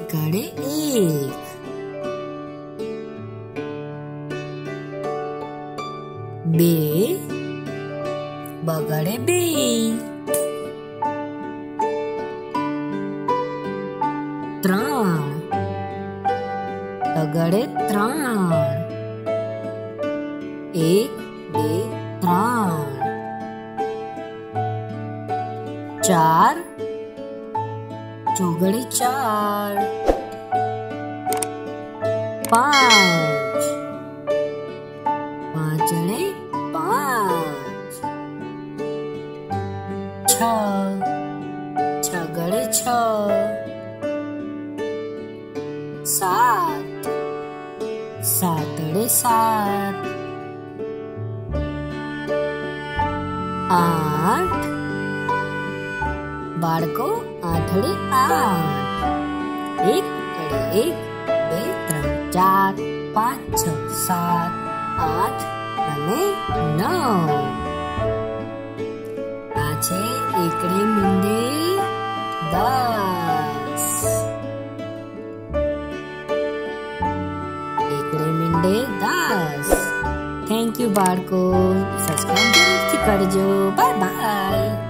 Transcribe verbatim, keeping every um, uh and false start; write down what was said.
એકડે એક, બે બગડે બે, ત્રણ બગડે ત્રણ, એક બે ત્રણ, ચાર ચોગડે ચાર, પાંચ પાંચડે પાંચ, છ છગડે છ, સાત સાતડે સાત, આઠ બાળકો આઠડે આઠ, એક વડે એક, બે ત્રણ ચાર પાંચ છ સાત આઠ અને નવ. આ છે એકડે મીંડે દસ. એકડે મીંડે દસ. થેન્ક યુ બાળકો. સબસ્ક્રાઇબ જરૂરથી કરજો. Bye by.